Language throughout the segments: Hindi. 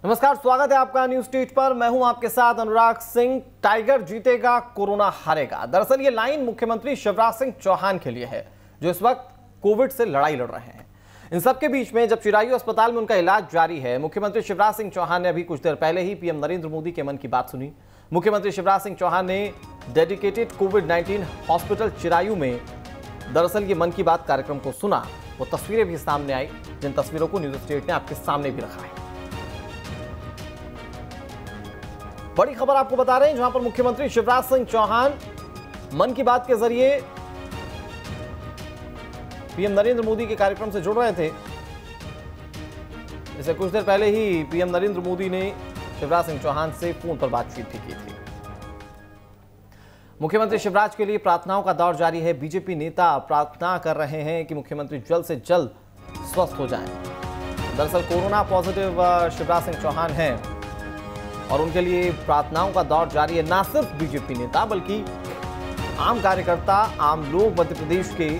नमस्कार, स्वागत है आपका न्यूज स्टेट पर। मैं हूं आपके साथ अनुराग सिंह। टाइगर जीतेगा, कोरोना हारेगा। दरअसल ये लाइन मुख्यमंत्री शिवराज सिंह चौहान के लिए है, जो इस वक्त कोविड से लड़ाई लड़ रहे हैं। इन सबके बीच में जब चिरायू अस्पताल में उनका इलाज जारी है, मुख्यमंत्री शिवराज सिंह चौहान ने अभी कुछ देर पहले ही पीएम नरेंद्र मोदी के मन की बात सुनी। मुख्यमंत्री शिवराज सिंह चौहान ने डेडिकेटेड कोविड-19 हॉस्पिटल चिरायू में दरअसल ये मन की बात कार्यक्रम को सुना। वो तस्वीरें भी सामने आई, जिन तस्वीरों को न्यूज स्टेट ने आपके सामने भी रखा है। बड़ी खबर आपको बता रहे हैं, जहां पर मुख्यमंत्री शिवराज सिंह चौहान मन की बात के जरिए पीएम नरेंद्र मोदी के कार्यक्रम से जुड़ रहे थे। इससे कुछ देर पहले ही पीएम नरेंद्र मोदी ने शिवराज सिंह चौहान से फोन पर बातचीत भी की थी। मुख्यमंत्री शिवराज के लिए प्रार्थनाओं का दौर जारी है। बीजेपी नेता प्रार्थना कर रहे हैं कि मुख्यमंत्री जल्द से जल्द स्वस्थ हो जाएं। दरअसल कोरोना पॉजिटिव शिवराज सिंह चौहान हैं और उनके लिए प्रार्थनाओं का दौर जारी है। ना सिर्फ बीजेपी नेता बल्कि आम कार्यकर्ता, आम लोग मध्य प्रदेश के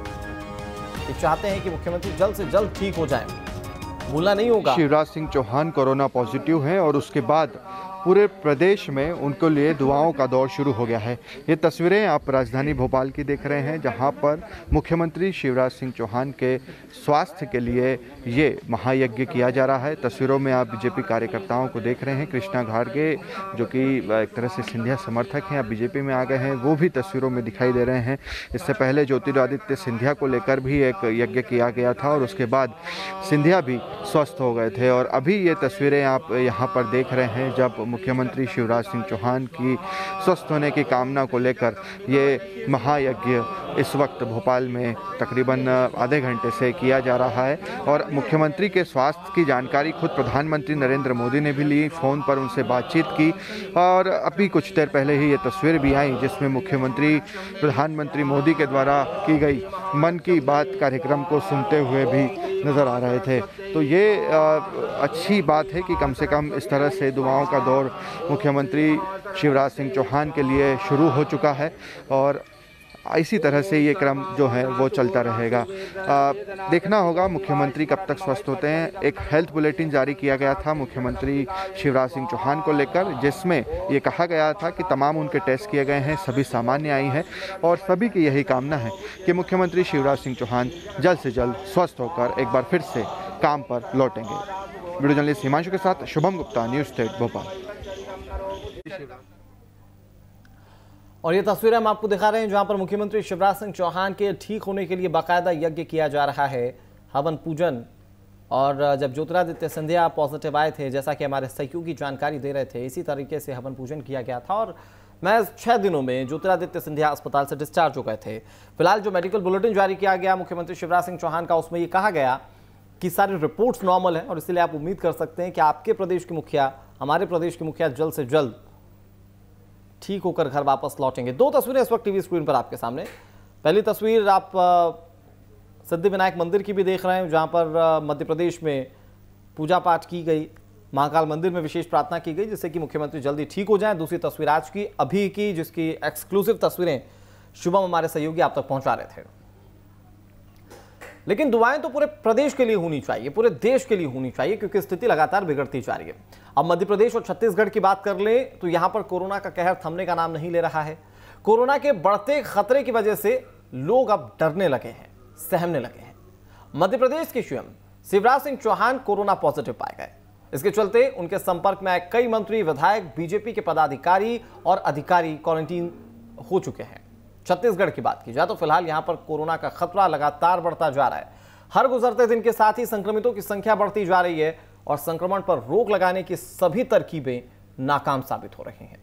चाहते हैं कि मुख्यमंत्री जल्द से जल्द ठीक हो जाएं। भूलना नहीं होगा, शिवराज सिंह चौहान कोरोना पॉजिटिव हैं और उसके बाद पूरे प्रदेश में उनके लिए दुआओं का दौर शुरू हो गया है। ये तस्वीरें आप राजधानी भोपाल की देख रहे हैं, जहां पर मुख्यमंत्री शिवराज सिंह चौहान के स्वास्थ्य के लिए ये महायज्ञ किया जा रहा है। तस्वीरों में आप बीजेपी कार्यकर्ताओं को देख रहे हैं। कृष्णा घारगे, जो कि एक तरह से सिंधिया समर्थक हैं, अब बीजेपी में आ गए हैं, वो भी तस्वीरों में दिखाई दे रहे हैं। इससे पहले ज्योतिरादित्य सिंधिया को लेकर भी एक यज्ञ किया गया था और उसके बाद सिंधिया भी स्वस्थ हो गए थे। और अभी ये तस्वीरें आप यहाँ पर देख रहे हैं, जब मुख्यमंत्री शिवराज सिंह चौहान की स्वस्थ होने की कामना को लेकर ये महायज्ञ इस वक्त भोपाल में तकरीबन आधे घंटे से किया जा रहा है। और मुख्यमंत्री के स्वास्थ्य की जानकारी खुद प्रधानमंत्री नरेंद्र मोदी ने भी ली, फ़ोन पर उनसे बातचीत की। और अभी कुछ देर पहले ही ये तस्वीर भी आई, जिसमें मुख्यमंत्री प्रधानमंत्री मोदी के द्वारा की गई मन की बात कार्यक्रम को सुनते हुए भी नज़र आ रहे थे। तो ये अच्छी बात है कि कम से कम इस तरह से दुआओं का दौर मुख्यमंत्री शिवराज सिंह चौहान के लिए शुरू हो चुका है और इसी तरह से ये क्रम जो है वो चलता रहेगा। देखना होगा मुख्यमंत्री कब तक स्वस्थ होते हैं। एक हेल्थ बुलेटिन जारी किया गया था मुख्यमंत्री शिवराज सिंह चौहान को लेकर, जिसमें ये कहा गया था कि तमाम उनके टेस्ट किए गए हैं, सभी सामान्य आई हैं और सभी की यही कामना है कि मुख्यमंत्री शिवराज सिंह चौहान जल्द से जल्द स्वस्थ होकर एक बार फिर से काम पर लौटेंगे। वीडियो जर्नलिस्ट हिमांशु के साथ शुभम गुप्ता, न्यूज स्टेट भोपाल। और ये तस्वीरें हम आपको दिखा रहे हैं, जहां पर मुख्यमंत्री शिवराज सिंह चौहान के ठीक होने के लिए बाकायदा यज्ञ किया जा रहा है, हवन पूजन। और जब ज्योतिरादित्य सिंधिया पॉजिटिव आए थे, जैसा कि हमारे सहयोगी जानकारी दे रहे थे, इसी तरीके से हवन पूजन किया गया था और महज 6 दिनों में ज्योतिरादित्य सिंधिया अस्पताल से डिस्चार्ज हो गए थे। फिलहाल जो मेडिकल बुलेटिन जारी किया गया मुख्यमंत्री शिवराज सिंह चौहान का, उसमें ये कहा गया कि सारी रिपोर्ट्स नॉर्मल हैं और इसलिए आप उम्मीद कर सकते हैं कि आपके प्रदेश के मुखिया, हमारे प्रदेश के मुखिया जल्द से जल्द ठीक होकर घर वापस लौटेंगे। 2 तस्वीरें इस वक्त टीवी स्क्रीन पर आपके सामने। पहली तस्वीर आप सिद्धिविनायक मंदिर की भी देख रहे हैं, जहां पर मध्य प्रदेश में पूजा पाठ की गई, महाकाल मंदिर में विशेष प्रार्थना की गई जिससे कि मुख्यमंत्री जल्दी ठीक हो जाएं। दूसरी तस्वीर आज की अभी की, जिसकी एक्सक्लूसिव तस्वीरें शुभम हमारे सहयोगी आप तक पहुंचा रहे थे। लेकिन दुआएं तो पूरे प्रदेश के लिए होनी चाहिए, पूरे देश के लिए होनी चाहिए, क्योंकि स्थिति लगातार बिगड़ती जा रही है। अब मध्य प्रदेश और छत्तीसगढ़ की बात कर ले तो यहां पर कोरोना का कहर थमने का नाम नहीं ले रहा है। कोरोना के बढ़ते खतरे की वजह से लोग अब डरने लगे हैं, सहमने लगे हैं। मध्य प्रदेश के CM Shivraj Singh Chouhan corona positive पाए गए। इसके चलते उनके संपर्क में आए कई मंत्री, विधायक, बीजेपी के पदाधिकारी और अधिकारी क्वारंटीन हो चुके हैं। छत्तीसगढ़ की बात की जाए तो फिलहाल यहां पर कोरोना का खतरा लगातार बढ़ता जा रहा है। हर गुजरते दिन के साथ ही संक्रमितों की संख्या बढ़ती जा रही है और संक्रमण पर रोक लगाने की सभी तरकीबें नाकाम साबित हो रही हैं।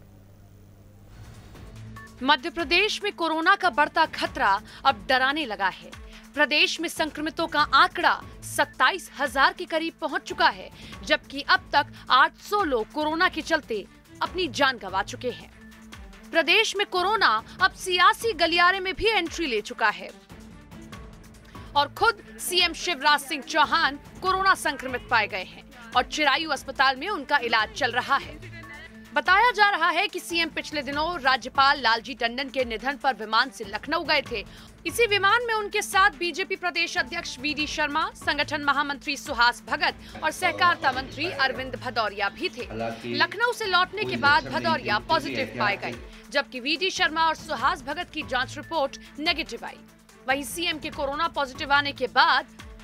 मध्य प्रदेश में कोरोना का बढ़ता खतरा अब डराने लगा है। प्रदेश में संक्रमितों का आंकड़ा 27,000 के करीब पहुंच चुका है, जबकि अब तक 800 लोग कोरोना के चलते अपनी जान गंवा चुके हैं। प्रदेश में कोरोना अब सियासी गलियारे में भी एंट्री ले चुका है और खुद सीएम शिवराज सिंह चौहान कोरोना संक्रमित पाए गए हैं और चिरायू अस्पताल में उनका इलाज चल रहा है। बताया जा रहा है कि सीएम पिछले दिनों राज्यपाल लालजी टंडन के निधन पर विमान से लखनऊ गए थे इसी विमान में उनके साथ बीजेपी प्रदेश अध्यक्ष वीडी शर्मा, संगठन महामंत्री सुहास भगत और सहकारिता मंत्री अरविंद भदौरिया भी थे। लखनऊ से लौटने के बाद भदौरिया पॉजिटिव पाए गए, जबकि वीडी शर्मा और सुहास भगत की जांच रिपोर्ट नेगेटिव आई। वहीं सीएम के कोरोना पॉजिटिव आने के बाद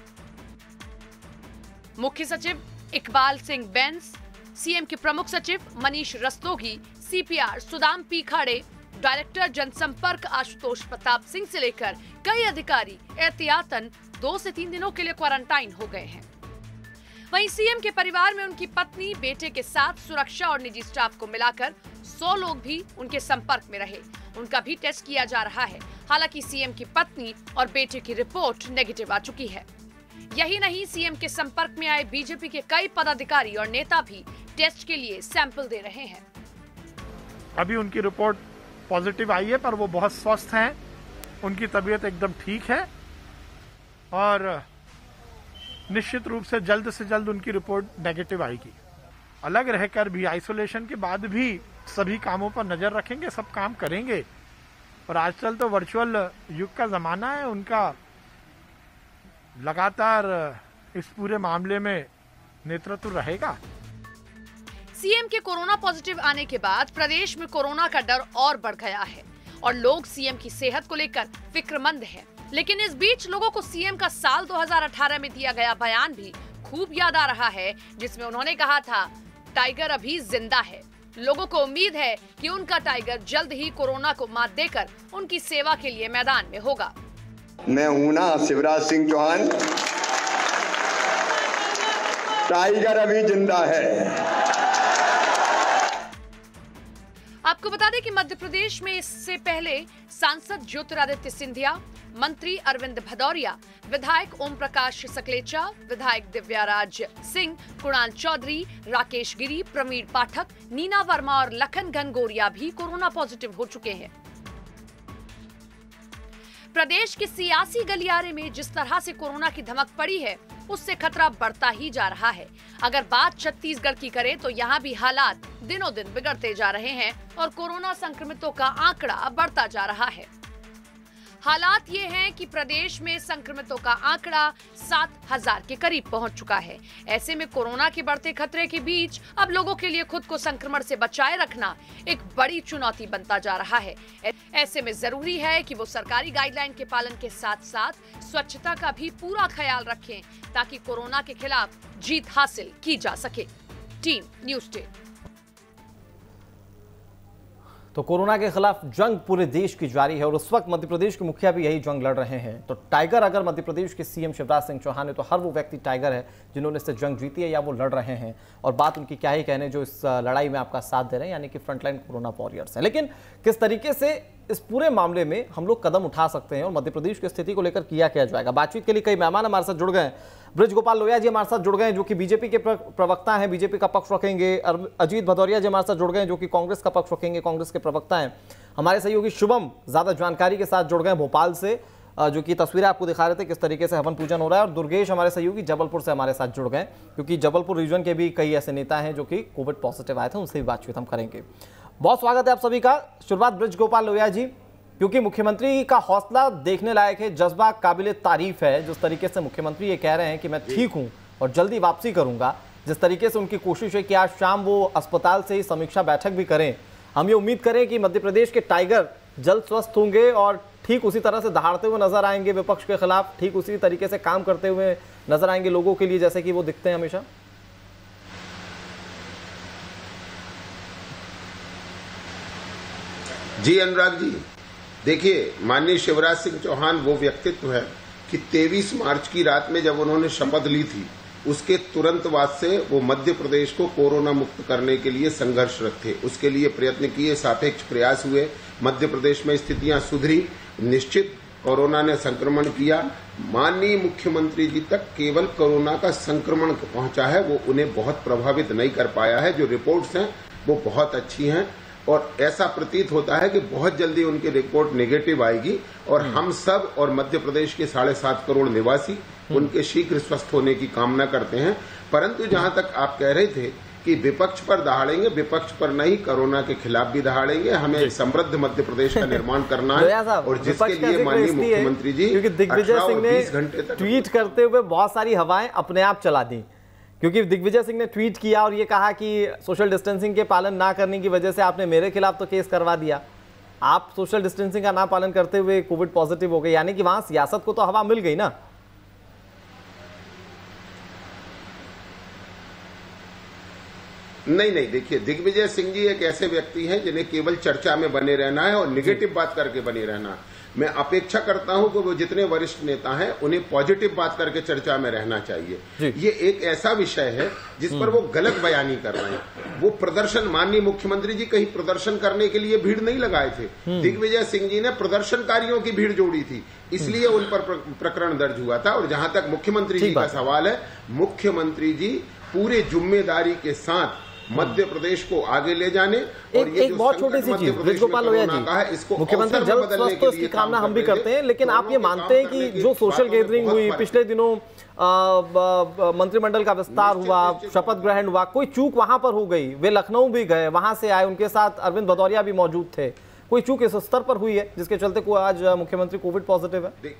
मुख्य सचिव इकबाल सिंह बैंस, सीएम के प्रमुख सचिव Manish Rastogi, CPR Sudam P Khade, director जनसंपर्क आशुतोष प्रताप सिंह से लेकर कई अधिकारी एहतियातन 2 से 3 दिनों के लिए क्वारंटाइन हो गए हैं। वहीं सीएम के परिवार में उनकी पत्नी, बेटे के साथ सुरक्षा और निजी स्टाफ को मिलाकर 100 लोग भी उनके संपर्क में रहे। उनका भी टेस्ट किया जा रहा है। हालांकि सीएम की पत्नी और बेटे की रिपोर्ट नेगेटिव आ चुकी है। यही नहीं, सीएम के संपर्क में आए बीजेपी के कई पदाधिकारी और नेता भी टेस्ट के लिए सैंपल दे रहे हैं। अभी उनकी रिपोर्ट पॉजिटिव आई है, पर वो बहुत स्वस्थ हैं, उनकी तबीयत एकदम ठीक है और निश्चित रूप से जल्द उनकी रिपोर्ट नेगेटिव आएगी। अलग रहकर भी, आइसोलेशन के बाद भी सभी कामों पर नजर रखेंगे, सब काम करेंगे। और आजकल तो वर्चुअल युग का जमाना है, उनका लगातार इस पूरे मामले में नेतृत्व रहेगा। सीएम के कोरोना पॉजिटिव आने के बाद प्रदेश में कोरोना का डर और बढ़ गया है और लोग सीएम की सेहत को लेकर फिक्रमंद हैं। लेकिन इस बीच लोगों को सीएम का साल 2018 में दिया गया बयान भी खूब याद आ रहा है, जिसमें उन्होंने कहा था, टाइगर अभी जिंदा है। लोगों को उम्मीद है कि उनका टाइगर जल्द ही कोरोना को मात देकर उनकी सेवा के लिए मैदान में होगा। मैं हूं ना शिवराज सिंह चौहान, टाइगर अभी जिंदा है। आपको बता दें कि मध्य प्रदेश में इससे पहले सांसद ज्योतिरादित्य सिंधिया, मंत्री अरविंद भदौरिया, विधायक ओम प्रकाश सकलेचा, विधायक दिव्याराज सिंह, कुणाल चौधरी, राकेश गिरी, प्रवीण पाठक, नीना वर्मा और लखन घनगोरिया भी कोरोना पॉजिटिव हो चुके हैं। प्रदेश के सियासी गलियारे में जिस तरह से कोरोना की धमक पड़ी है, उससे खतरा बढ़ता ही जा रहा है। अगर बात छत्तीसगढ़ की करें तो यहाँ भी हालात दिनों दिन बिगड़ते जा रहे हैं और कोरोना संक्रमितों का आंकड़ा बढ़ता जा रहा है। हालात ये हैं कि प्रदेश में संक्रमितों का आंकड़ा 7,000 के करीब पहुंच चुका है। ऐसे में कोरोना के बढ़ते खतरे के बीच अब लोगों के लिए खुद को संक्रमण से बचाए रखना एक बड़ी चुनौती बनता जा रहा है। ऐसे में जरूरी है कि वो सरकारी गाइडलाइन के पालन के साथ साथ स्वच्छता का भी पूरा ख्याल रखें, ताकि कोरोना के खिलाफ जीत हासिल की जा सके। Team news day. तो कोरोना के खिलाफ जंग पूरे देश की जारी है और उस वक्त मध्य प्रदेश के मुखिया भी यही जंग लड़ रहे हैं। तो टाइगर अगर मध्य प्रदेश के सीएम शिवराज सिंह चौहान है, तो हर वो व्यक्ति टाइगर है जिन्होंने इससे जंग जीती है या वो लड़ रहे हैं। और बात उनकी क्या ही कहने जो इस लड़ाई में आपका साथ दे रहे हैं, यानी कि फ्रंटलाइन कोरोना वॉरियर्स हैं। लेकिन किस तरीके से इस पूरे मामले में हम लोग कदम उठा सकते हैं और मध्य प्रदेश की स्थिति को लेकर किया जाएगा, बातचीत के लिए कई मेहमान हमारे साथ जुड़ गए हैं। ब्रिज गोपाल लोहिया जी हमारे साथ जुड़ गए हैं, जो कि बीजेपी के प्रवक्ता हैं, बीजेपी का पक्ष रखेंगे। अजीत भदौरिया जी हमारे साथ जुड़ गए हैं, जो कि कांग्रेस का पक्ष रखेंगे, कांग्रेस के प्रवक्ता हैं। हमारे सहयोगी शुभम ज्यादा जानकारी के साथ जुड़ गए भोपाल से, जो कि तस्वीरें आपको दिखा रहे थे किस तरीके से हवन पूजन हो रहा है। और दुर्गेश हमारे सहयोगी जबलपुर से हमारे साथ जुड़ गए, क्योंकि जबलपुर रीजन के भी कई ऐसे नेता हैं जो कि कोविड पॉजिटिव आए थे, उनसे भी बातचीत हम करेंगे। बहुत स्वागत है आप सभी का। शुरुआत ब्रिज गोपाल लोहिया जी, क्योंकि मुख्यमंत्री का हौसला देखने लायक है, जज्बा काबिले तारीफ है। जिस तरीके से मुख्यमंत्री ये कह रहे हैं कि मैं ठीक हूं और जल्दी वापसी करूंगा, जिस तरीके से उनकी कोशिश है कि आज शाम वो अस्पताल से ही समीक्षा बैठक भी करें, हम ये उम्मीद करें कि मध्य प्रदेश के टाइगर जल्द स्वस्थ होंगे और ठीक उसी तरह से दहाड़ते हुए नजर आएंगे विपक्ष के खिलाफ, ठीक उसी तरीके से काम करते हुए नजर आएंगे लोगों के लिए, जैसे कि वो दिखते हैं हमेशा। जी अनुराग जी, देखिए, माननीय शिवराज सिंह चौहान वो व्यक्तित्व है कि 23 मार्च की रात में जब उन्होंने शपथ ली थी, उसके तुरंत बाद से वो मध्य प्रदेश को कोरोना मुक्त करने के लिए संघर्षरत थे। उसके लिए प्रयत्न किए, सापेक्ष प्रयास हुए, मध्य प्रदेश में स्थितियां सुधरी। निश्चित कोरोना ने संक्रमण किया, माननीय मुख्यमंत्री जी तक केवल कोरोना का संक्रमण पहुंचा है, वो उन्हें बहुत प्रभावित नहीं कर पाया है। जो रिपोर्ट्स हैं वो बहुत अच्छी हैं और ऐसा प्रतीत होता है कि बहुत जल्दी उनकी रिपोर्ट नेगेटिव आएगी और हम सब और मध्य प्रदेश के 7.5 करोड़ निवासी उनके शीघ्र स्वस्थ होने की कामना करते हैं। परंतु जहां तक आप कह रहे थे कि विपक्ष पर दहाड़ेंगे, विपक्ष पर नहीं, कोरोना के खिलाफ भी दहाड़ेंगे। हमें एक समृद्ध मध्य प्रदेश का निर्माण करना है और जिसके लिए माननीय मुख्यमंत्री जी क्योंकि दिग्विजय सिंह ने ट्वीट करते हुए बहुत सारी हवाएं अपने आप चला दी, क्योंकि दिग्विजय सिंह ने ट्वीट किया और ये कहा कि सोशल डिस्टेंसिंग के पालन ना करने की वजह से आपने मेरे खिलाफ तो केस करवा दिया, आप सोशल डिस्टेंसिंग का ना पालन करते हुए कोविड पॉजिटिव हो गए, यानी कि वहां सियासत को तो हवा मिल गई ना। नहीं, देखिए, दिग्विजय सिंह जी एक ऐसे व्यक्ति हैं जिन्हें केवल चर्चा में बने रहना है और निगेटिव बात करके बने रहना है। मैं अपेक्षा करता हूं कि वो जितने वरिष्ठ नेता हैं उन्हें पॉजिटिव बात करके चर्चा में रहना चाहिए। ये एक ऐसा विषय है जिस पर वो गलत बयानी कर रहे हैं। वो प्रदर्शन, माननीय मुख्यमंत्री जी कहीं प्रदर्शन करने के लिए भीड़ नहीं लगाए थे। दिग्विजय सिंह जी ने प्रदर्शनकारियों की भीड़ जोड़ी थी, इसलिए उन पर प्रकरण दर्ज हुआ था। और जहां तक मुख्यमंत्री जी का सवाल है, मुख्यमंत्री जी पूरे जिम्मेदारी के साथ मध्य प्रदेश को आगे ले जाने और ये एक बहुत छोटी सी चीज ब्रजगोपाल लोहिया जी, इसको मुख्यमंत्री जल्द स्वस्थ हो इसकी कामना हम भी करते हैं, लेकिन आप ये मानते हैं कि जो सोशल गैदरिंग हुई पिछले दिनों, मंत्रिमंडल का विस्तार हुआ, शपथ ग्रहण हुआ, कोई चूक वहां पर हो गई? वे लखनऊ भी गए, वहां से आए, उनके साथ अरविंद भदौरिया भी मौजूद थे, कोई चूक इस स्तर पर हुई है जिसके चलते आज मुख्यमंत्री कोविड पॉजिटिव है?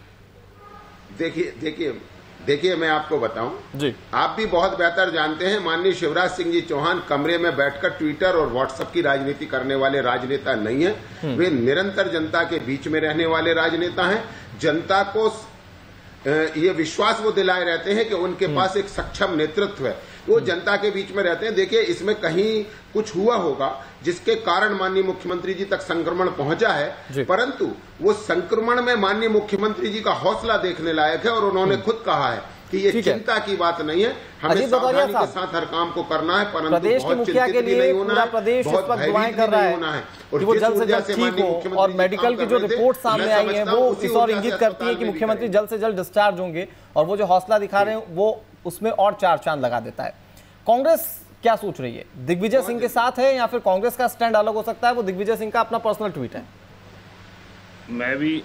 देखिए, मैं आपको बताऊं जी, आप भी बहुत बेहतर जानते हैं, माननीय शिवराज सिंह जी चौहान कमरे में बैठकर ट्विटर और व्हाट्सएप की राजनीति करने वाले राजनेता नहीं है। वे निरंतर जनता के बीच में रहने वाले राजनेता हैं। जनता को ये विश्वास वो दिलाए रहते हैं कि उनके पास एक सक्षम नेतृत्व है, वो जनता के बीच में रहते हैं। देखिए, इसमें कहीं कुछ हुआ होगा जिसके कारण माननीय मुख्यमंत्री जी तक संक्रमण पहुंचा है, परंतु वो संक्रमण में माननीय मुख्यमंत्री जी का हौसला देखने लायक है और उन्होंने खुद कहा है कि ये चिंता की बात नहीं है, हमें सावधानी के साथ हर काम को करना है, परंतु बहुत चिंतित भी नहीं होना है, बहुत भयभीत भी नहीं होना है। और वो जल्द से जल्द ठीक हो, और मेडिकल की जो रिपोर्ट सामने आई है वो इस और इंगित करती है कि मुख्यमंत्री जल्द से जल्द डिस्चार्ज होंगे, और वो जो हौसला दिखा रहे हैं वो उसमें और चार चांद लगा देता है। कांग्रेस क्या सोच रही है? दिग्विजय सिंह के साथ है या फिर कांग्रेस का स्टैंड अलग हो सकता है? वो दिग्विजय सिंह का अपना पर्सनल ट्वीट है। मैं भी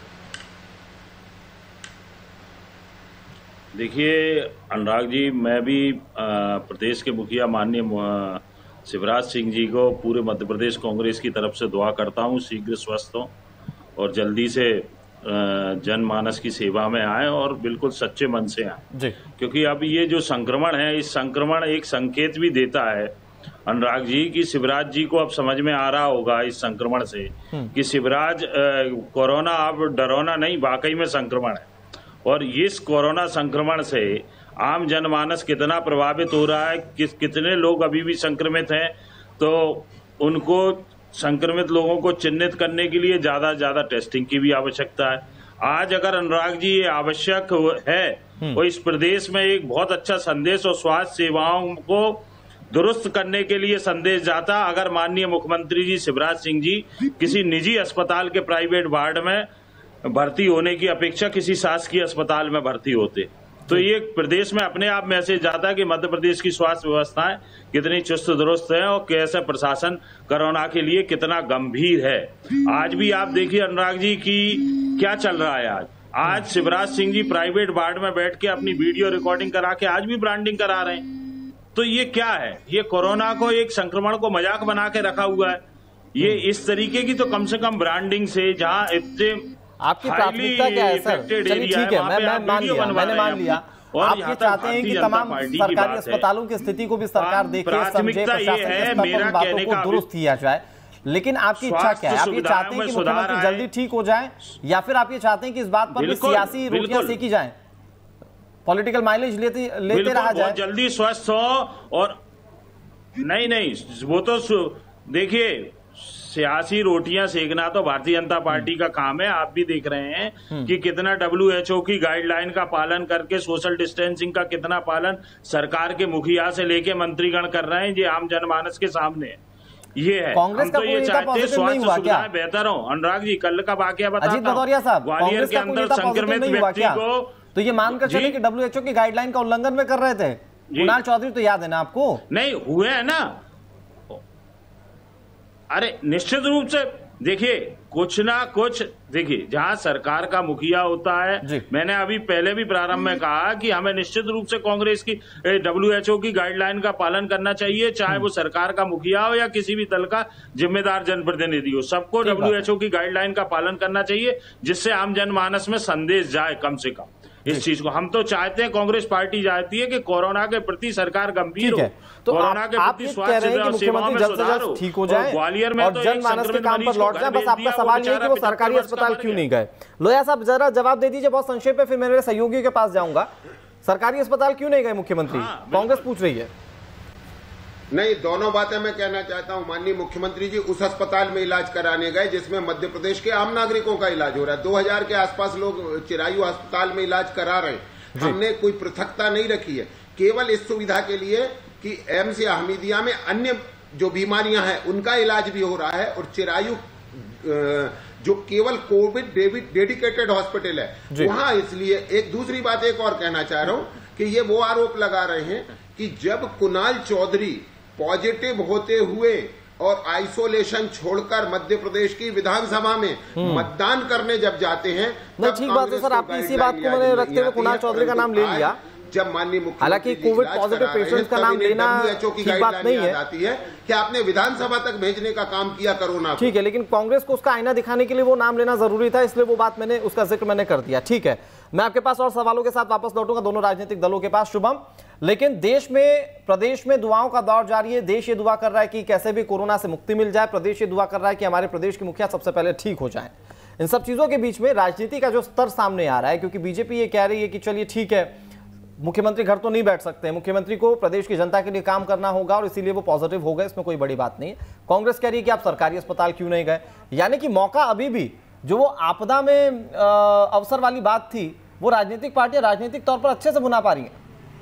देखिए अनुराग जी, मैं भी प्रदेश के मुखिया माननीय शिवराज सिंह जी को पूरे मध्य प्रदेश कांग्रेस की तरफ से दुआ करता हूं, शीघ्र स्वस्थ हों और जल्दी से जनमानस की सेवा में आए और बिल्कुल सच्चे मन से आए, क्योंकि अब ये जो संक्रमण है, इस संक्रमण एक संकेत भी देता है अनुराग जी कि शिवराज जी को अब समझ में आ रहा होगा इस संक्रमण से कि शिवराज कोरोना अब डरोना नहीं, वाकई में संक्रमण है। और इस कोरोना संक्रमण से आम जनमानस कितना प्रभावित हो रहा है, कितने लोग अभी भी संक्रमित हैं, तो उनको संक्रमित लोगों को चिन्हित करने के लिए ज्यादा से ज्यादा टेस्टिंग की भी आवश्यकता है। आज अगर अनुराग जी ये आवश्यक है तो इस प्रदेश में एक बहुत अच्छा संदेश और स्वास्थ्य सेवाओं को दुरुस्त करने के लिए संदेश जाता अगर माननीय मुख्यमंत्री जी शिवराज सिंह जी किसी निजी अस्पताल के प्राइवेट वार्ड में भर्ती होने की अपेक्षा किसी शासकीय अस्पताल में भर्ती होते, तो ये प्रदेश में अपने आप मैसेज जाता है कि मध्य प्रदेश की स्वास्थ्य व्यवस्थाएं कितनी चुस्त दुरुस्त है और कैसे प्रशासन कोरोना के लिए कितना गंभीर है। आज भी आप देखिए अनुराग जी की क्या चल रहा है। आज शिवराज सिंह जी प्राइवेट वार्ड में बैठ के अपनी वीडियो रिकॉर्डिंग करा के आज भी ब्रांडिंग करा रहे हैं, तो ये क्या है? ये कोरोना को एक संक्रमण को मजाक बना के रखा हुआ है। ये इस तरीके की तो कम से कम ब्रांडिंग से, जहाँ इतने आपकी प्राथमिकता क्या है सर? चलिए ठीक है, मैंने मान लिया। आप ये चाहते हैं कि तमाम सरकारी अस्पतालों की स्थिति को भी सरकार देखे, समझे, प्रशासन के बातों को दुरुस्त किया जाए, लेकिन आपकी इच्छा क्या है? आप ये चाहते हैं कि मुख्यमंत्री जल्दी ठीक हो जाए, या फिर आप ये चाहते हैं कि इस बात पर सियासी रोटियां सेकी जाएं, पॉलिटिकल माइलेज लेते रहा जाए? जल्दी स्वस्थ हो। और नहीं, वो तो देखिए, सियासी रोटियां सेकना तो भारतीय जनता पार्टी का काम है। आप भी देख रहे हैं कि कितना WHO की गाइडलाइन का पालन करके, सोशल डिस्टेंसिंग का कितना पालन सरकार के मुखिया से लेके मंत्रीगण कर रहे हैं, ये आम जनमानस के सामने ये है। कांग्रेस का ये चाहते हैं स्वास्थ्य सुविधाएं बेहतर हो। अनुराग जी, कल का वाकया बताता हूं, ग्वालियर के अंदर संक्रमित व्यक्ति को, तो ये मानकर चले कि WHO की गाइडलाइन का उल्लंघन में कर रहे थे। कुणाल चौधरी तो याद है ना आपको? नहीं हुए है ना। अरे निश्चित रूप से देखिए, कुछ ना कुछ देखिए, जहां सरकार का मुखिया होता है, मैंने अभी पहले भी प्रारंभ में कहा कि हमें निश्चित रूप से कांग्रेस की WHO की गाइडलाइन का पालन करना चाहिए, चाहे वो सरकार का मुखिया हो या किसी भी दल का जिम्मेदार जनप्रतिनिधि हो। सबको WHO की गाइडलाइन का पालन करना चाहिए, जिससे आम जनमानस में संदेश जाए कम से कम इस चीज को। हम तो चाहते हैं, कांग्रेस पार्टी चाहती है कि कोरोना के प्रति सरकार गंभीर हो, तो कोरोना के प्रति स्वास्थ्य सेवाओं में सुधार हो, ठीक हो जाए, ग्वालियर में तो जनमानस के काम पर लौट जाए। बस आपका सवाल ये है कि वो सरकारी अस्पताल क्यों नहीं गए? लोहिया साहब जरा जवाब दे दीजिए बहुत संक्षेप में, फिर मेरे सहयोगी के पास जाऊंगा। सरकारी अस्पताल क्यों नहीं गए मुख्यमंत्री? कांग्रेस पूछ रही है। नहीं, दोनों बातें मैं कहना चाहता हूं। माननीय मुख्यमंत्री जी उस अस्पताल में इलाज कराने गए जिसमें मध्य प्रदेश के आम नागरिकों का इलाज हो रहा है। 2000 के आसपास लोग चिरायु अस्पताल में इलाज करा रहे हैं। हमने कोई पृथकता नहीं रखी है, केवल इस सुविधा के लिए कि एम्स या हमीदिया में अन्य जो बीमारियां हैं उनका इलाज भी हो रहा है, और चिरायु जो केवल कोविड डेडिकेटेड हॉस्पिटल है वहां। इसलिए एक दूसरी बात एक और कहना चाह रहा हूं कि ये वो आरोप लगा रहे हैं कि जब कुणाल चौधरी पॉजिटिव होते हुए और आइसोलेशन छोड़कर मध्य प्रदेश की विधानसभा में मतदान करने जब जाते हैं, नहीं ठीक बात है सर, आपकी इसी बात को मैंने रखते हुए कुणाल चौधरी का नाम ले लिया। जब माननीय मुख्यमंत्री हालांकि कोविड पॉजिटिव पेशेंट्स का नाम लेना ठीक बात नहीं है, आती है कि आपने विधानसभा तक भेजने का काम किया कोरोना, ठीक है, लेकिन कांग्रेस को उसका आईना दिखाने के लिए वो नाम लेना जरूरी था, इसलिए वो बात मैंने उसका जिक्र मैंने कर दिया। ठीक है, मैं आपके पास और सवालों के साथ वापस लौटूंगा दोनों राजनीतिक दलों के पास। शुभम, लेकिन देश में, प्रदेश में दुआओं का दौर जारी है। देश ये दुआ कर रहा है कि कैसे भी कोरोना से मुक्ति मिल जाए, प्रदेश ये दुआ कर रहा है कि हमारे प्रदेश के मुखिया सबसे पहले ठीक हो जाए। इन सब चीजों के बीच में राजनीति का जो स्तर सामने आ रहा है, क्योंकि बीजेपी ये कह रही है कि चलिए ठीक है, मुख्यमंत्री घर तो नहीं बैठ सकते, मुख्यमंत्री को प्रदेश की जनता के लिए काम करना होगा और इसीलिए वो पॉजिटिव हो गए, इसमें कोई बड़ी बात नहीं है। कांग्रेस कह रही है कि आप सरकारी अस्पताल क्यों नहीं गए, यानी कि मौका अभी भी, जो वो आपदा में अवसर वाली बात थी, वो राजनीतिक पार्टियां राजनीतिक तौर पर अच्छे से भुना पा रही हैं।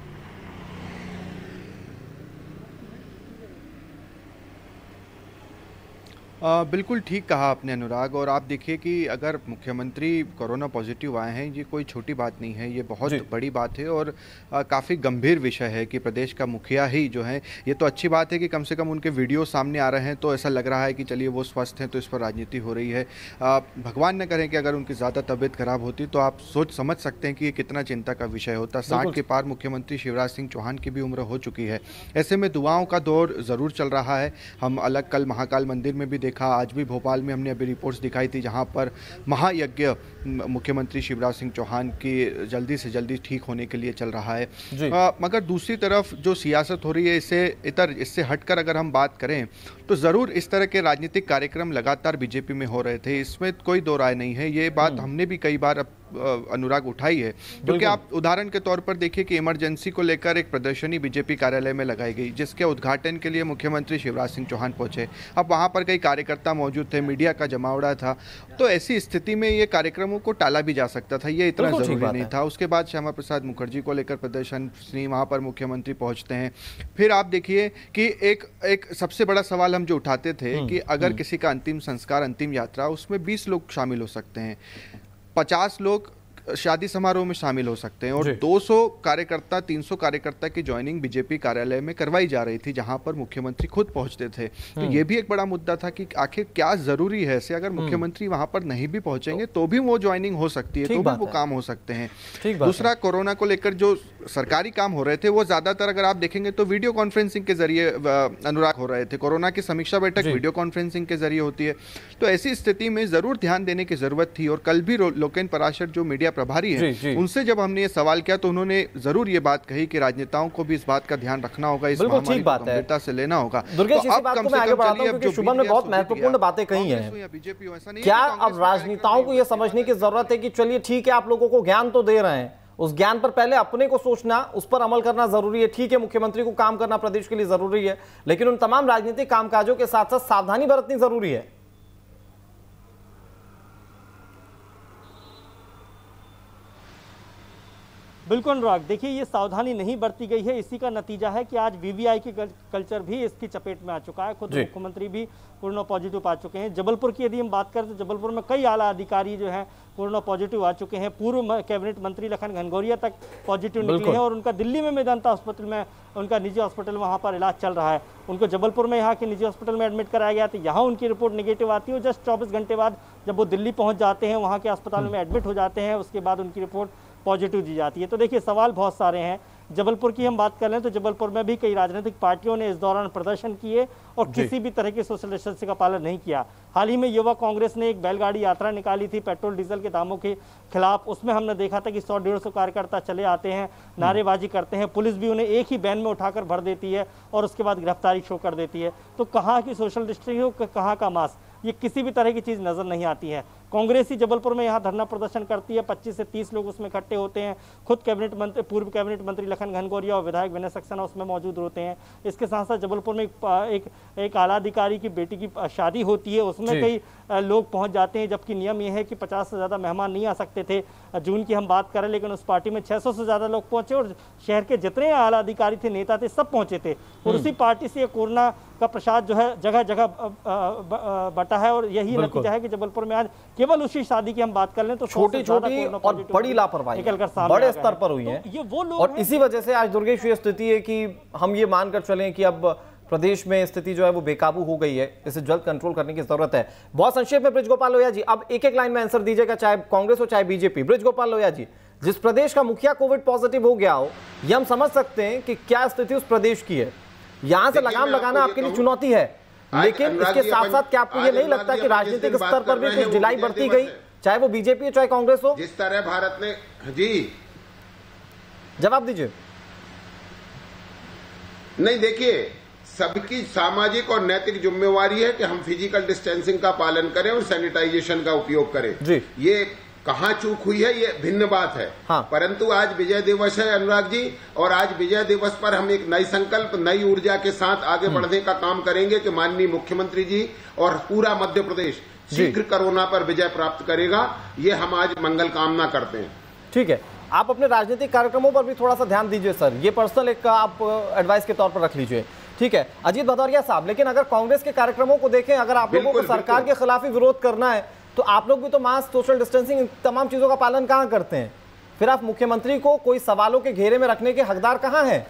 बिल्कुल ठीक कहा आपने अनुराग। और आप देखिए कि अगर मुख्यमंत्री कोरोना पॉजिटिव आए हैं, ये कोई छोटी बात नहीं है, ये बहुत बड़ी बात है और काफ़ी गंभीर विषय है कि प्रदेश का मुखिया ही जो है, ये तो अच्छी बात है कि कम से कम उनके वीडियो सामने आ रहे हैं, तो ऐसा लग रहा है कि चलिए वो स्वस्थ हैं, तो इस पर राजनीति हो रही है। भगवान न करें कि अगर उनकी ज़्यादा तबीयत खराब होती तो आप सोच समझ सकते हैं कि ये कितना चिंता का विषय होता। 60 के पार मुख्यमंत्री शिवराज सिंह चौहान की भी उम्र हो चुकी है। ऐसे में दुआओं का दौर ज़रूर चल रहा है। हम अलग कल महाकाल मंदिर में भी देखा, आज भी भोपाल में हमने अभी रिपोर्ट्स दिखाई थी जहां पर महायज्ञ मुख्यमंत्री शिवराज सिंह चौहान की जल्दी से जल्दी ठीक होने के लिए चल रहा है। मगर दूसरी तरफ जो सियासत हो रही है, इससे हटकर अगर हम बात करें तो ज़रूर इस तरह के राजनीतिक कार्यक्रम लगातार बीजेपी में हो रहे थे, इसमें कोई दो राय नहीं है। ये बात हमने भी कई बार अनुराग उठाई है, क्योंकि आप उदाहरण के तौर पर देखिए कि इमरजेंसी को लेकर एक प्रदर्शनी बीजेपी कार्यालय में लगाई गई, जिसके उद्घाटन के लिए मुख्यमंत्री शिवराज सिंह चौहान पहुंचे। अब वहां पर कई कार्यकर्ता मौजूद थे, मीडिया का जमावड़ा था, तो ऐसी स्थिति में ये कार्यक्रमों को टाला भी जा सकता था, ये इतना जरूरी नहीं था। उसके बाद श्यामा प्रसाद मुखर्जी को लेकर प्रदर्शनी, वहां पर मुख्यमंत्री पहुंचते हैं। फिर आप देखिए कि एक सबसे बड़ा सवाल हम जो उठाते थे कि अगर किसी का अंतिम संस्कार, अंतिम यात्रा, उसमें 20 लोग शामिल हो सकते हैं, 50 लोग शादी समारोह में शामिल हो सकते हैं और 200 कार्यकर्ता, 300 कार्यकर्ता की ज्वाइनिंग बीजेपी कार्यालय में करवाई जा रही थी, जहां पर मुख्यमंत्री खुद पहुंचते थे। तो ये भी एक बड़ा मुद्दा था कि आखिर क्या जरूरी है ऐसे, अगर मुख्यमंत्री वहां पर नहीं भी पहुंचेंगे तो भी वो ज्वाइनिंग हो सकती है, तो भी वो काम हो सकते हैं। दूसरा, कोरोना को लेकर जो सरकारी काम हो रहे थे वो ज्यादातर अगर आप देखेंगे तो वीडियो कॉन्फ्रेंसिंग के जरिए अनुराग हो रहे थे। कोरोना की समीक्षा बैठक वीडियो कॉन्फ्रेंसिंग के जरिए होती है, तो ऐसी स्थिति में जरूर ध्यान देने की जरूरत थी। और कल भी लोकेन पराशर जो मीडिया प्रभारी है, उनसे जब हमने ये सवाल किया तो उन्होंने जरूर ये बात कही कि राजनेताओं को भी इस बात का ध्यान रखना होगा, इस महामारी को गंभीरता से लेना होगा। दुर्गेश, इसी बात को मैं आगे बढ़ाता हूं क्योंकि शुभम ने बहुत महत्वपूर्ण बातें कही हैं। क्या अब राजनेताओं को यह समझने की जरूरत है कि चलिए ठीक है, आप लोगों को ज्ञान तो दे रहे हैं, उस ज्ञान पर पहले अपने को सोचना, उस पर अमल करना जरूरी है। ठीक है, मुख्यमंत्री को काम करना प्रदेश के लिए जरूरी है, लेकिन उन तमाम राजनीतिक कामकाजों के साथ साथ सावधानी बरतनी जरूरी है। बिल्कुल अनुराग, देखिए ये सावधानी नहीं बरती गई है, इसी का नतीजा है कि आज वीवीआई की कल्चर भी इसकी चपेट में आ चुका है। खुद मुख्यमंत्री भी कोरोना पॉजिटिव पा चुके हैं। जबलपुर की यदि हम बात करें तो जबलपुर में कई आला अधिकारी जो हैं कोरोना पॉजिटिव आ चुके हैं। पूर्व कैबिनेट मंत्री लखन घनघोरिया तक पॉजिटिव निकले हैं और उनका दिल्ली में मेदांता हॉस्पिटल में, उनका निजी हॉस्पिटल वहाँ पर इलाज चल रहा है। उनको जबलपुर में यहाँ के निजी हॉस्पिटल में एडमिट कराया गया, तो यहाँ उनकी रिपोर्ट नेगेटिव आती है और जस्ट 24 घंटे बाद जब वो दिल्ली पहुँच जाते हैं, वहाँ के अस्पताल में एडमिट हो जाते हैं, उसके बाद उनकी रिपोर्ट पॉजिटिव दी जाती है। तो देखिए सवाल बहुत सारे हैं। जबलपुर की हम बात कर लें तो जबलपुर में भी कई राजनीतिक पार्टियों ने इस दौरान प्रदर्शन किए और किसी भी तरह के सोशल डिस्टेंसिंग का पालन नहीं किया। हाल ही में युवा कांग्रेस ने एक बैलगाड़ी यात्रा निकाली थी पेट्रोल डीजल के दामों के खिलाफ। उसमें हमने देखा था कि 100-150 कार्यकर्ता चले आते हैं, नारेबाजी करते हैं, पुलिस भी उन्हें एक ही वैन में उठाकर भर देती है और उसके बाद गिरफ्तारी शो कर देती है। तो कहाँ की सोशल डिस्टेंसिंग, कहाँ का मास्क, ये किसी भी तरह की चीज़ नज़र नहीं आती है। कांग्रेस ही जबलपुर में यहाँ धरना प्रदर्शन करती है, 25 से 30 लोग उसमें इकट्ठे होते हैं। खुद पूर्व कैबिनेट मंत्री लखन घनघोरिया और विधायक विनय सक्सेना उसमें मौजूद होते हैं। इसके साथ साथ जबलपुर में एक आला अधिकारी की बेटी की शादी होती है, उसमें कई लोग पहुंच जाते हैं, जबकि नियम यह है कि 50 से ज़्यादा मेहमान नहीं आ सकते थे। जून की हम बात करें, लेकिन उस पार्टी में 600 से ज़्यादा लोग पहुंचे और शहर के जितने आला अधिकारी थे, नेता थे, सब पहुंचे थे। और उसी पार्टी से कोरोना का प्रसाद जो है जगह जगह बटा है और यही नतीजा है कि जबलपुर में आज केवल उसी शादी की हम बात कर लें तो छोटी-छोटी और बड़ी लापरवाही बड़े स्तर पर हुई है। ये वो लोग और इसी वजह से आज दुर्गेश ये स्थिति है कि हम ये मानकर चलें कि अब प्रदेश में स्थिति जो है वो बेकाबू हो गई है, इसे जल्द कंट्रोल करने की जरूरत है। बहुत संक्षेप में ब्रिजगोपाल लोहिया जी, अब एक एक लाइन में आंसर दीजिएगा, चाहे कांग्रेस हो चाहे बीजेपी। ब्रिजगोपाल लोहिया जी, जिस प्रदेश का मुखिया कोविड पॉजिटिव हो गया हो, ये हम समझ सकते हैं कि क्या स्थिति उस प्रदेश की है। यहां से लगाम लगाना आपके लिए चुनौती है, लेकिन इसके साथ साथ क्या आपको ये नहीं लगता कि राजनीतिक स्तर पर भी कुछ ढिलाई बरती गई, चाहे वो बीजेपी हो चाहे कांग्रेस हो? जिस तरह भारत ने, जी जवाब दीजिए। नहीं, देखिए सबकी सामाजिक और नैतिक जिम्मेवारी है कि हम फिजिकल डिस्टेंसिंग का पालन करें और सैनिटाइजेशन का उपयोग करें। जी। ये कहाँ चूक हुई है ये भिन्न बात है। हाँ। परंतु आज विजय दिवस है अनुराग जी, और आज विजय दिवस पर हम एक नई संकल्प, नई ऊर्जा के साथ आगे बढ़ने का काम करेंगे कि माननीय मुख्यमंत्री जी और पूरा मध्य प्रदेश शीघ्र कोरोना पर विजय प्राप्त करेगा। ये हम आज मंगल कामना करते हैं। ठीक है, आप अपने राजनीतिक कार्यक्रमों पर भी थोड़ा सा ध्यान दीजिए सर, ये पर्सनल एक आप एडवाइस के तौर पर रख लीजिए। ठीक है अजीत भदौरिया साहब, लेकिन अगर कांग्रेस के कार्यक्रमों को देखें, अगर आप लोगों को सरकार के खिलाफ ही विरोध करना है तो आप लोग भी तो मास्क, सोशल डिस्टेंसिंग, तमाम चीजों का पालन कहां करते हैं? फिर आप मुख्यमंत्री को कोई सवालों के घेरे में रखने के हकदार कहां हैं?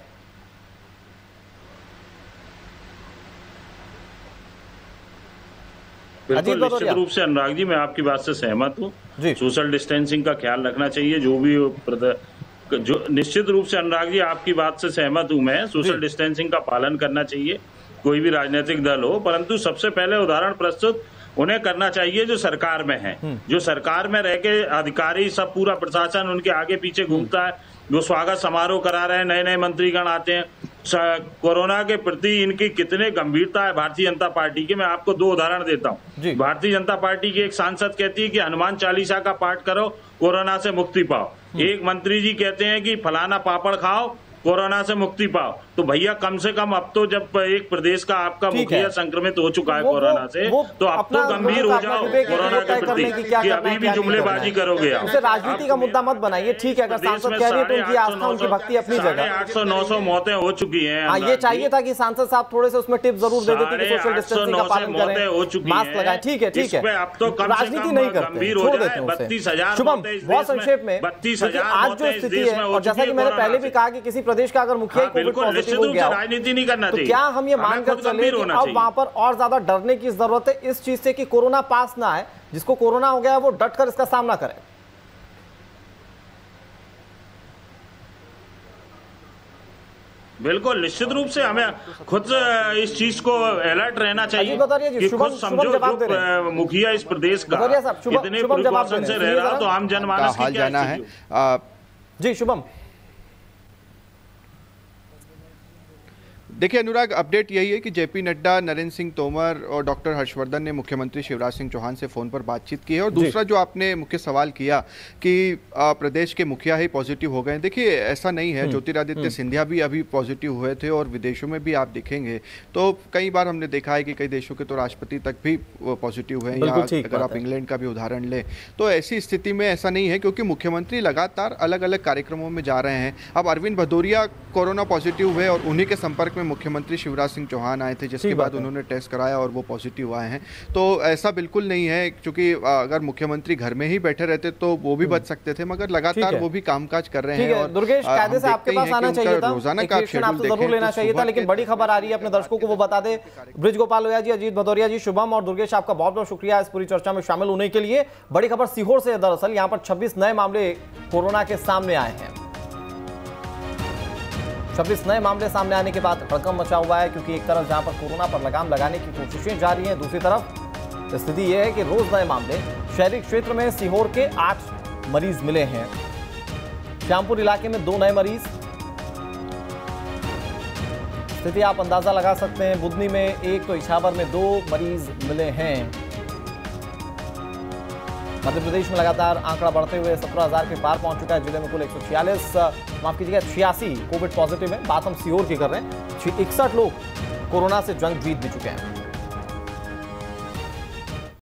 बिल्कुल, निश्चित रूप से अनुराग जी मैं आपकी बात से सहमत हूँ। सोशल डिस्टेंसिंग का ख्याल रखना चाहिए, जो निश्चित रूप से अनुराग जी आपकी बात से सहमत हूँ मैं। सोशल डिस्टेंसिंग का पालन करना चाहिए, कोई भी राजनीतिक दल हो, परंतु सबसे पहले उदाहरण प्रस्तुत उन्हें करना चाहिए जो सरकार में है। जो सरकार में रह के अधिकारी सब, पूरा प्रशासन उनके आगे पीछे घूमता है, जो स्वागत समारोह करा रहे हैं, नए नए मंत्रीगण आते हैं। कोरोना के प्रति इनकी कितने गंभीरता है भारतीय जनता पार्टी की। मैं आपको 2 उदाहरण देता हूँ। भारतीय जनता पार्टी की एक सांसद कहती है कि हनुमान चालीसा का पाठ करो, कोरोना से मुक्ति पाओ। एक मंत्री जी कहते हैं कि फलाना पापड़ खाओ, कोरोना से मुक्ति पाओ। तो भैया कम से कम अब तो जब एक प्रदेश का आपका मुखिया संक्रमित हो चुका है कोरोना से, तो अब तो गंभीर हो जाओ कोरोना के प्रति, कि अभी भी जुमलेबाजी करोगे आप। उसे राजनीति का मुद्दा मत बनाइए। ठीक है, अगर सांसद कह रही है तो उनकी आस्था, उनकी भक्ति अपनी जगह। 800-900 मौतें हो चुकी हैं। हाँ, ये चाहिए था कि सांसद साहब थोड़े से उसमें टिप जरूर दे देते कि सोशल डिस्टेंसिंग का पालन करें, मास्क लगाएं। ठीक है, ठीक है, अब तो राजनीति नहीं करते, छोड़ देते हैं। 32,000 शुभम, बहुत संक्षेप में, आज जो स्थिति है, और जैसा कि मैंने पहले भी कहा कि किसी प्रदेश का अगर मुखिया कोविड पॉजिटिव हो गया, राजनीति नहीं करना चाहिए, तो क्या हम ये मानकर चले कि अब वहां पर और ज्यादा डरने की जरूरत है इस चीज से कि कोरोना पास ना आए? जिसको कोरोना हो गया है वो डटकर इसका सामना करे। बिल्कुल, निश्चित रूप से हमें खुद इस चीज को अलर्ट रहना चाहिए कि खुद समझो जो मुखिया इस प्रदेश का इतने प्रिकॉशन से रह रहा, तो आम जनमानस की क्या है? देखिए अनुराग, अपडेट यही है कि जेपी नड्डा, नरेंद्र सिंह तोमर और डॉक्टर हर्षवर्धन ने मुख्यमंत्री शिवराज सिंह चौहान से फोन पर बातचीत की है। और दूसरा जो आपने मुख्य सवाल किया कि प्रदेश के मुखिया ही पॉजिटिव हो गए, देखिए ऐसा नहीं है। ज्योतिरादित्य सिंधिया भी अभी पॉजिटिव हुए थे और विदेशों में भी आप देखेंगे तो कई बार हमने देखा है कि कई देशों के तो राष्ट्रपति तक भी पॉजिटिव हुए हैं। अगर आप इंग्लैंड का भी उदाहरण लें तो ऐसी स्थिति में ऐसा नहीं है, क्योंकि मुख्यमंत्री लगातार अलग अलग कार्यक्रमों में जा रहे हैं। अब अरविंद भदौरिया कोरोना पॉजिटिव हुए और उन्हीं के संपर्क में मुख्यमंत्री शिवराज सिंह चौहान आए थे, जिसके बाद उन्होंने टेस्ट कराया और वो पॉजिटिव आए हैं। तो ऐसा बिल्कुल नहीं है, क्योंकि अगर मुख्यमंत्री घर में ही बैठे रहते तो वो भी बच सकते थे, मगर लगातार वो भी कामकाज कर रहे हैं। और दुर्गेश, कायदे से आपके पास आना चाहिए था, रोजाना का आपसे जरूर लेना चाहिए था, लेकिन बड़ी खबर आ रही है, अपने दर्शकों को वो बता दे। ब्रिज गोपाल लोहिया जी, अजीत भदौरिया जी, शुभम और दुर्गेश, आपका बहुत बहुत शुक्रिया इस पूरी चर्चा में शामिल होने के लिए। बड़ी खबर सीहोर से, दरअसल यहाँ पर 26 नए मामले कोरोना के सामने आए हैं। 26 नए मामले सामने आने के बाद हड़कंप मचा हुआ है, क्योंकि एक तरफ जहां पर कोरोना पर लगाम लगाने की कोशिशें जारी हैं, दूसरी तरफ स्थिति यह है कि रोज नए मामले। शहरी क्षेत्र में सीहोर के 8 मरीज मिले हैं, श्यामपुर इलाके में 2 नए मरीज। स्थिति आप अंदाजा लगा सकते हैं, बुधनी में 1 तो इछावर में 2 मरीज मिले हैं। मध्य प्रदेश में लगातार आंकड़ा बढ़ते हुए 17,000 के पार पहुंच चुका है। जिले में कुल 86 कोविड पॉजिटिव है। बात हम सीहोर की कर रहे हैं। 61 लोग कोरोना से जंग जीत भी चुके हैं।